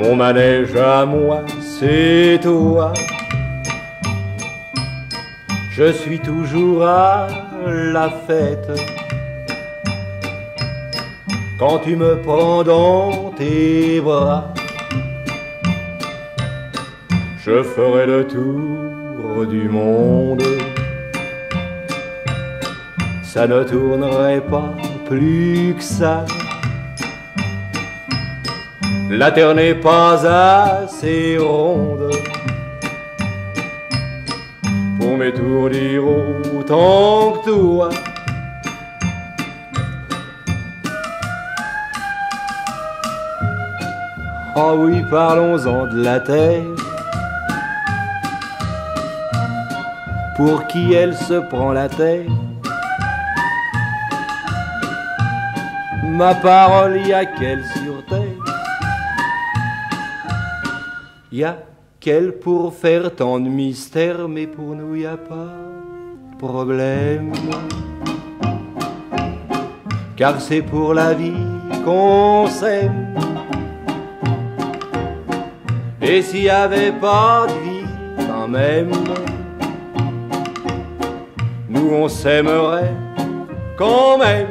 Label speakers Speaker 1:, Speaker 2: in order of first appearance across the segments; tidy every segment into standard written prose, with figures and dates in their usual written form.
Speaker 1: Mon manège à moi, c'est toi. Je suis toujours à la fête. Quand tu me prends dans tes bras, je ferai le tour du monde. Ça ne tournerait pas plus que ça. La terre n'est pas assez ronde pour m'étourdir autant que toi. Ah oui, parlons-en de la terre. Pour qui elle se prend la terre? Ma parole, y a qu'elle sur terre. Y a qu'elle pour faire tant de mystères, mais pour nous y a pas de problème. Car c'est pour la vie qu'on s'aime. Et s'il y avait pas de vie quand même, nous on s'aimerait quand même.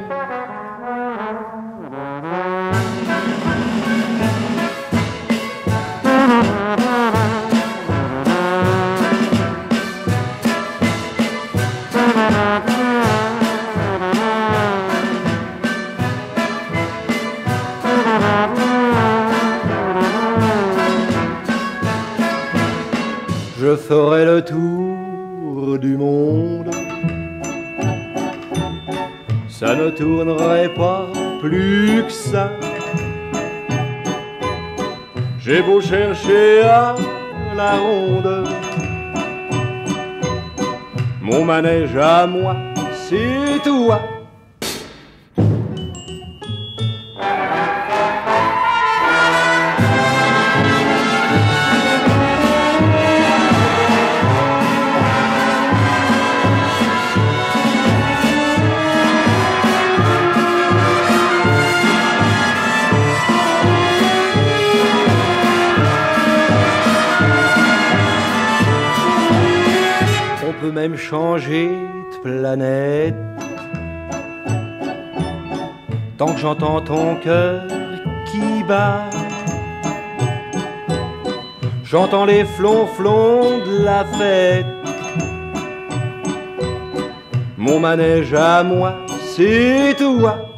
Speaker 1: Je ferai le tour du monde. Ça ne tournerait pas plus que ça. J'ai beau chercher à la ronde, mon manège à moi, c'est toi. On peut même changer de planète. Tant que j'entends ton cœur qui bat, j'entends les flonflons de la fête. Mon manège à moi, c'est toi.